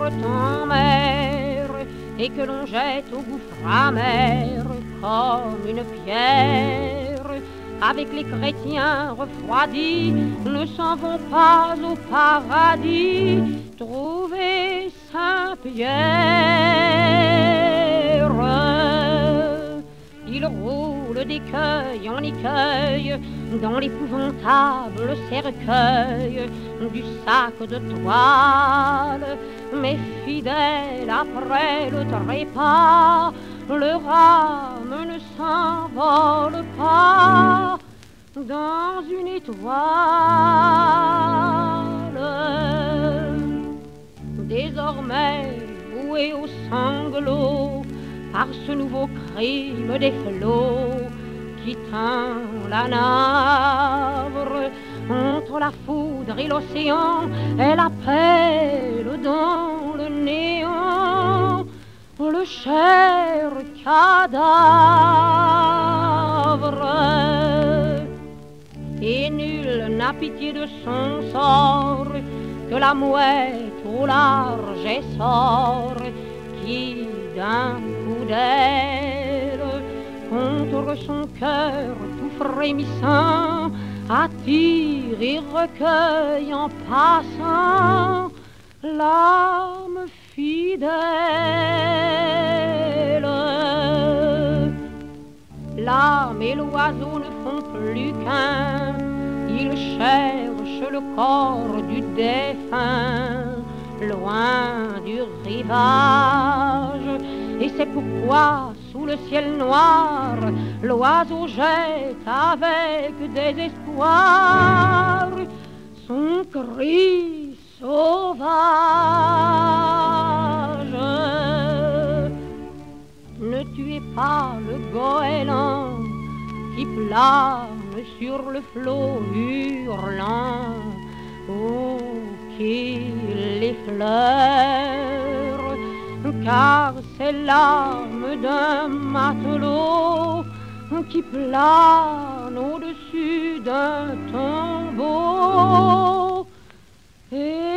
en mer et que l'on jette au gouffre amer comme une pierre. Avec les chrétiens refroidis, ne s'en vont pas au paradis trouver Saint-Pierre. Il roule d'écueil en écueil dans l'épouvantable cercueil du sac de toile. Mais fidèle après le trépas, leur âme ne s'envole pas dans une étoile. Désormais voué aux sanglots par ce nouveau crime des flots qui teint la navre entre la foudre et l'océan, elle appelle dans le néant le cher cadavre. Et nul n'a pitié de son sort que la mouette au large essor qui d'un coup d'aile contre son cœur tout frémissant attire et recueille en passant l'âme fidèle. L'âme et l'oiseau ne font plus qu'un, ils cherchent le corps du défunt loin du rivage. Et c'est pourquoi sous le ciel noir l'oiseau jette avec désespoir son cri sauvage. Ne tuez pas le goéland qui plane sur le flot hurlant, oh, qu'il effleure, car c'est l'âme d'un matelot qui plane au-dessus d'un tombeau. Et